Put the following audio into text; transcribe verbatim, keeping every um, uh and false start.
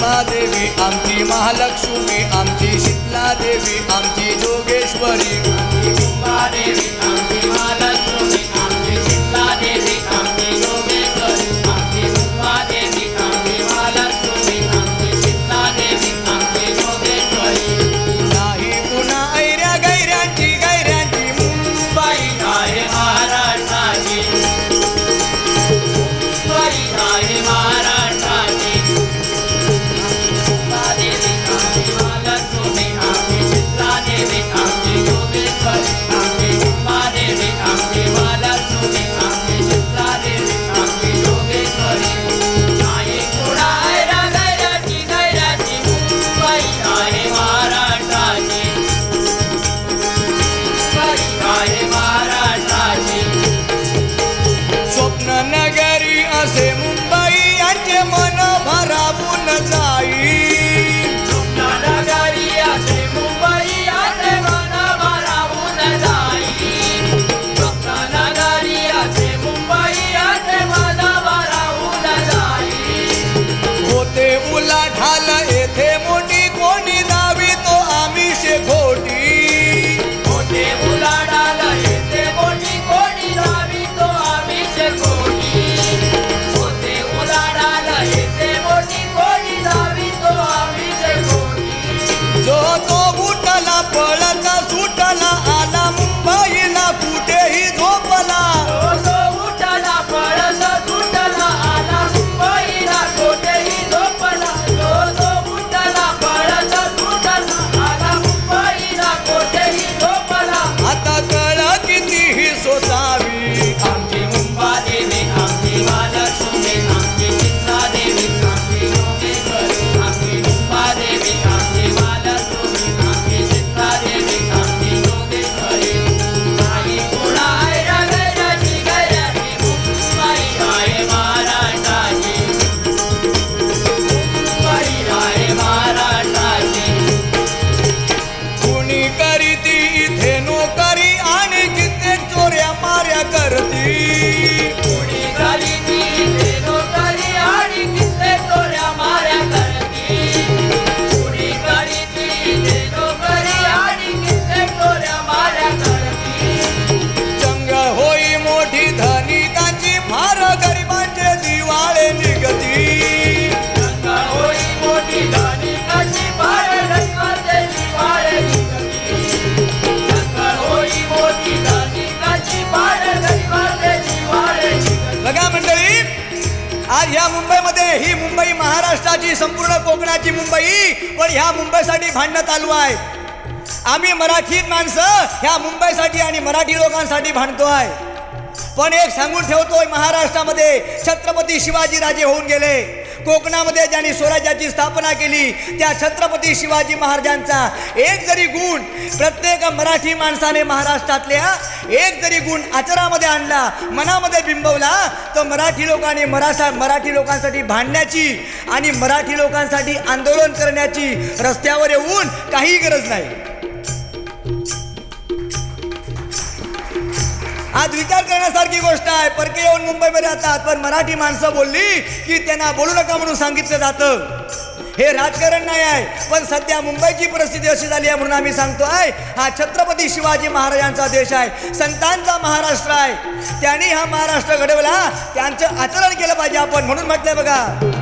मुंबा देवी आमची महालक्ष्मी आमची शीतला देवी आमची जोगेश्वरी आमची मुंबा देवी आमची महालक्ष्मी आमची शीतला देवी आमची जोगेश्वरी आमची मुंबा देवी आमची महालक्ष्मी आमची शीतला देवी आमची जोगेश्वरी नाही पुन्हा ऐऱ्या गैऱ्यांची गैऱ्यांची मुंबई आहे महाराष्ट्राची मुंबई आहे महाराष्ट्राची मुंबा देवी आमची महालक्ष्मी आमची शीतला देवी आमची जोगेश्वरी आमची मुंबा देवी आमची महालक्ष्मी आमची शीतला देवी आमची जोगेश्वरी नाही कुणा ऐरा गैराची गैराची मुंबई आहे महाराष्ट्राची मुंबई आहे महाराष्ट्राची स्वप्न नगरी असे मुंबई यांचे मन भरावून जाई स्वप्ननगरी असे मुंबई असे मन भरावून जाई स्वप्ननगरी असे मुंबई असे मन भरावून जाई होते उलाढाल येथे मोठी कोणी दावी तो आमिष खोटी होते उलाढाल येथे मोठी कोणी दावी तो आमिष खोटी होते उलाढाल येथे मोठी कोणी दावी तो आमिष खोटी जो तो उठला पळता सुटला आला मुंबईला कुठेही झोपला तो तो उठला पळत सुटला आला मुंबईला कोठेही झोपला तो तो उठला पळत सुटला आला मुंबईला कोठेही झोपला आता कळ कितीही सोसावी आमची मुंबा देवी आमची महालक्ष्मी आमची शीतला देवी आमची जोगेश्वरी आमची मुंबा देवी आमची महालक्ष्मी आमची शीतला देवी आमची जोगेश्वरी नाही कुणा ऐरा गैराची गैराची मुंबई आहे महाराष्ट्राची मुंबई आहे महाराष्ट्राची कुणी करीती इथे नोकरी आणि कित्येक चोऱ्या माऱ्या करती कुणी करीती इथे नोकरी आणि किती चोऱ्या माऱ्या करती कुणी करीती इथे नोकरी आणि किती चोऱ्या माऱ्या करती जंग होई मोठी धनिकांची फार गरिबांचे दिवाळे निघती गंगा होई मोठी धनिकाची फार गरिबांचे दिवाळे निघती गंगा होई मोठी धनिकाची फार गरिबांचे दिवाळे निघती बघा मंडळी आज ह्या मुंबईमध्ये ही मुंबई महाराष्ट्राची संपूर्ण कोकणाची मुंबई पण ह्या मुंबईसाठी भांडणं चालू आहे आम्ही मराठी माणसं ह्या मुंबईसाठी आणि मराठी लोकांसाठी भांडतो आहे पण एक सांगून ठेवतोय महाराष्ट्रामध्ये छत्रपती शिवाजी राजे होऊन गेले कोकणामध्ये ज्यांनी स्वराज्याची स्थापना केली त्या छत्रपती शिवाजी महाराजांचा एक जरी गुण प्रत्येक मराठी माणसाने महाराष्ट्रातल्या एक जरी गुण आचरामध्ये आणला मनामध्ये बिंबवला तर मराठी लोकांनी मराठा मराठी लोकांसाठी भांडण्याची आणि मराठी लोकांसाठी आंदोलन करण्याची रस्त्यावर येऊन काही गरज नाही आज विचार करण्यासारखी गोष्ट आहे परके येऊन मुंबईमध्ये राहतात पण मराठी माणसं बोलली की त्यांना बोलू नका म्हणून सांगितलं जातं हे राजकारण नाही आहे पण सध्या मुंबईची परिस्थिती अशी झाली आहे म्हणून आम्ही सांगतोय हा छत्रपती शिवाजी महाराजांचा देश आहे संतांचा महाराष्ट्र आहे त्यांनी हा महाराष्ट्र घडवला त्यांचं आचरण केलं पाहिजे आपण म्हणून म्हटलंय बघा